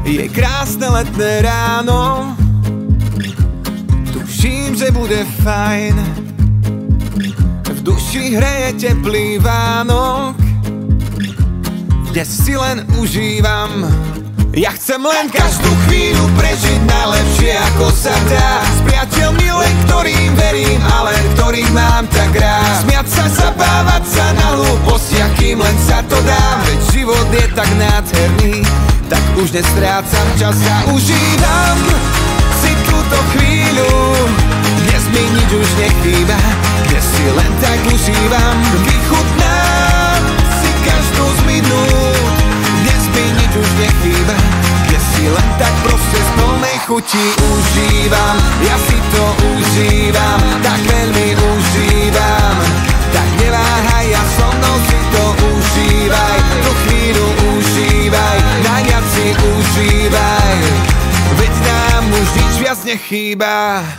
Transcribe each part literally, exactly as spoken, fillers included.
Je krásne letné ráno, tuším, že bude fajn. V duši hreje teplý Vánok, dnes si len užívam. Ja chcem len každú chvíľu prežiť najlepšie ako sa dá. S priateľmi len ktorým verím, ale ktorých mám tak rád. Smiať sa, zabávať sa na hlúposti, akým len sa to dá. Veď život je tak nádherný, tak už nestrácam čas a užívam si túto chvíľu. Dnes mi nič už nechýba, dnes si len tak užívam. Vychutnám si každú z minút, dnes mi nič už nechýba, dnes si len tak proste z plnej chuti užívam. Ja si to užívam, tak veľmi užívam. Tak neváhaj a so mnou si to užívaj. Tú chvíľu užívaj, najviac si užívaj. Veď nám už nič viac nechýba.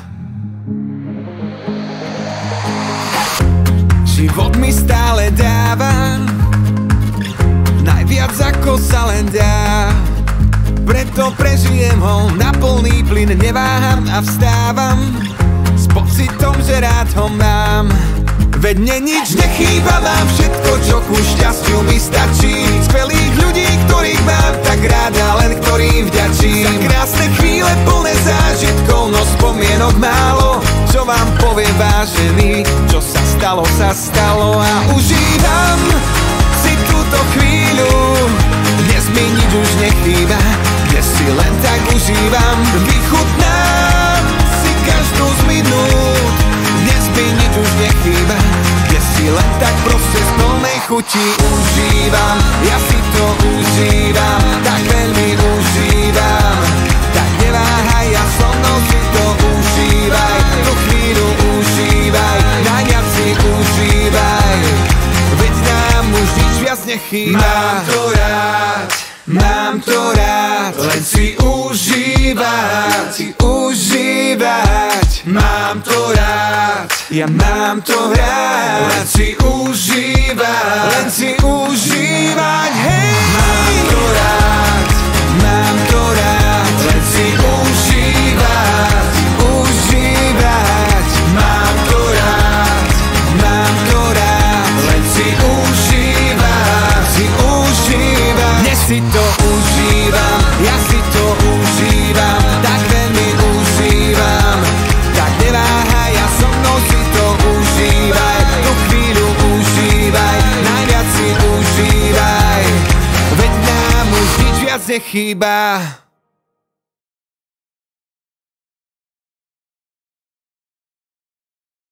Život mi stále dáva najviac ako sa len dá. Preto prežijem ho na plný plyn, neváham a vstávam s pocitom, že rád ho mám. Veď mne nič nechýba, mám všetko, čo ku šťastiu mi stačí. Skvelých ľudí, ktorých mám tak ráda, len ktorým vďačím. Za krásne chvíle plné zážitkov, no spomienok málo. Čo vám poviem vážený, čo sa stalo, sa stalo. A užívam si túto chvíľu, dnes mi nič už nechýba, dnes si len tak užívam. Vychutnám si každú z minút, dnes mi nič už nechýba, dnes si len tak proste z plnej chuti užívam. Ja si to užívam, tak veľmi užívam. Tak neváhaj a so mnou si to užívaj. Tú chvíľu užívaj, najviac si užívaj. Veď nám už nič viac nechýba. Mám to rád, mám to rád, len si užívať, si užívať. Mám to rád, ja mám to rád, len si užívať, len si užívať, hej. Mám to rád, mám to rád, len si užívať, užívať. Mám to rád, mám to rád, len si užívať, si užívať. Dnes si to užívam, ja si to užívam, tak veľmi užívam. Tak neváhaj a so mnou si to užívaj. Tú chvíľu užívaj, najviac si užívaj. Veď nám už nič viac nechýba.